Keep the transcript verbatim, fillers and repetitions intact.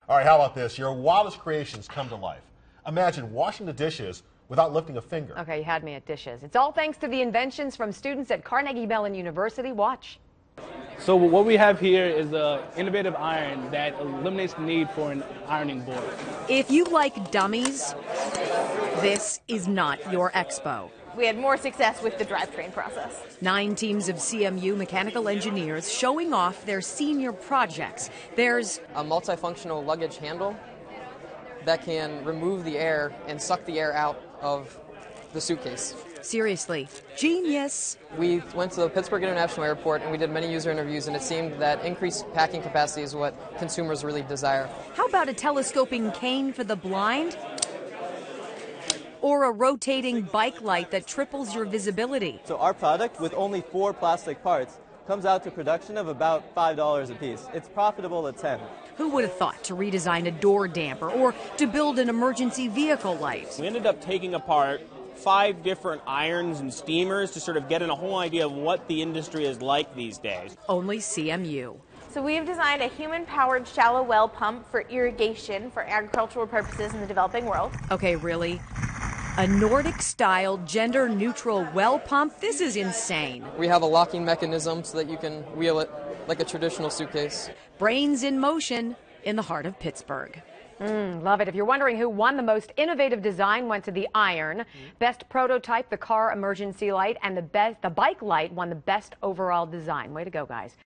All right, how about this? Your wildest creations come to life. Imagine washing the dishes without lifting a finger. Okay, you had me at dishes. It's all thanks to the inventions from students at Carnegie Mellon University. Watch. So what we have here is an innovative iron that eliminates the need for an ironing board. If you like dummies, this is not your expo. We had more success with the drivetrain process. Nine teams of C M U mechanical engineers showing off their senior projects. There's a multifunctional luggage handle that can remove the air and suck the air out of the suitcase. Seriously, genius. We went to the Pittsburgh International Airport and we did many user interviews, and it seemed that increased packing capacity is what consumers really desire. How about a telescoping cane for the blind? Or a rotating bike light that triples your visibility? So our product, with only four plastic parts, comes out to production of about five dollars a piece. It's profitable at ten. Who would have thought to redesign a door damper or to build an emergency vehicle light? We ended up taking apart five different irons and steamers to sort of get in a whole idea of what the industry is like these days. Only C M U. So we have designed a human-powered shallow well pump for irrigation for agricultural purposes in the developing world. Okay, really? A Nordic-style, gender-neutral well pump? This is insane. We have a locking mechanism so that you can wheel it like a traditional suitcase. Brains in motion in the heart of Pittsburgh. Mm, love it. If you're wondering who won, the most innovative design went to the iron. Best prototype, the car emergency light, and the best, the bike light won the best overall design. Way to go, guys.